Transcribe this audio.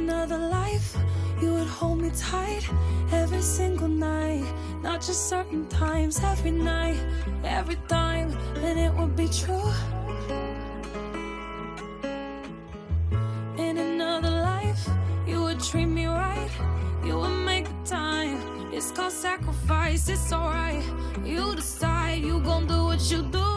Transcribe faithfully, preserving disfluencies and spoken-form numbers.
another life, you would hold me tight every single night. Not just certain times, every night, every time, and it would be true. In another life, you would treat me right, you would make the time. It's called sacrifice, it's alright. You decide, you gon' do what you do.